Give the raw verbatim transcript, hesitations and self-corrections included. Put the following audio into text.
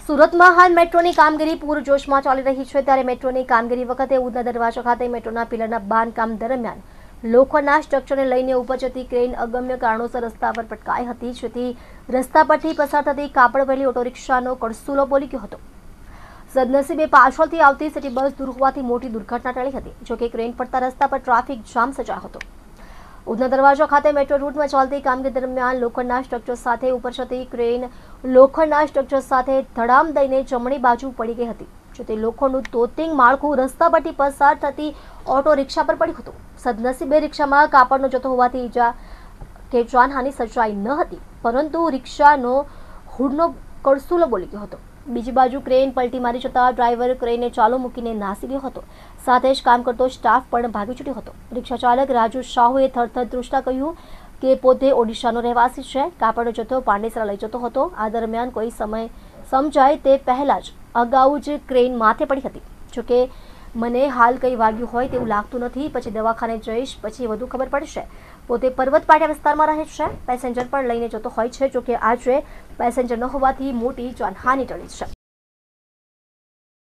સુરતમાં હાલ મેટ્રોની કામગીરી પૂરજોશમાં ચાલી રહી છે, ત્યારે મેટ્રોની કામગીરી વખતે ઉધના દરવાજા ખાતે મેટ્રોના પિલરના બાંધકામ દરમિયાન લોખંડના સ્ટ્રક્ચરને લઈને ઉપર જતી ક્રેન અગમ્ય કારણોસર રસ્તા પર પટકાઈ હતી, જેથી રસ્તા પરથી પસાર થતી કાપડભરેલી ઓટો રિક્ષાનો કડસુલો બોલી ગયો હતો। સદનસીબે પાછળથી આવતી સિટી બસ દૂર હોવાથી મોટી દુર્ઘટના ટળી હતી, જોકે ક્રેન પડતા રસ્તા પર ટ્રાફિક જામ સર્જાયો હતો। ઉધના દરવાજા ખાતે મેટ્રો રૂટમાં ચાલતી કામગીરી દરમિયાન લોખંડના સ્ટ્રક્ચર સાથે ઉપર જતી ક્રેન લોખંડના સ્ટ્રક્ચર સાથે ધડામ દઈને જમણી બાજુ પડી ગઈ હતી, જેથી લોખંડનું તોતિંગ માળખું રસ્તા પરથી પસાર થતી ઓટો રિક્ષા પર પડ્યું હતું। સદનસીબે રિક્ષામાં કાપડનો જથ્થો હોવાથી ઈજા કે જાનહાનિ સર્જાઈ ન હતી, પરંતુ રિક્ષાનો હુડનો કડસુલો બોલી ગયો હતો। બીજી બાજુ ક્રેન પલટી મારી જતા ડ્રાઈવર ક્રેનને ચાલુ મૂકીને નાસી ગયો હતો, સાથે જ કામ કરતો સ્ટાફ પણ ભાગી છૂટ્યો હતો। રિક્ષા ચાલક રાજુ શાહુએ થરથર ધ્રુજતા કહ્યું કે પોતે ઓડિશાનો રહેવાસી છે, કાપડનો જથ્થો પાંડેસરા લઈ જતો હતો। આ દરમિયાન કોઈ સમય સમજાય તે પહેલા જ અગાઉ જ ક્રેન માથે પડી હતી, જોકે મને હાલ કંઈ વાગ્યું હોય તેવું લાગતું નથી, પછી દવાખાને જઈશ, પછી વધુ ખબર પડશે। પોતે પર્વત પાટિયા વિસ્તારમાં રહે છે, પેસેન્જર પણ લઈને જતો હોય છે, જોકે આજે પેસેન્જર ન હોવાથી મોટી જાનહાનિ ટળી છે।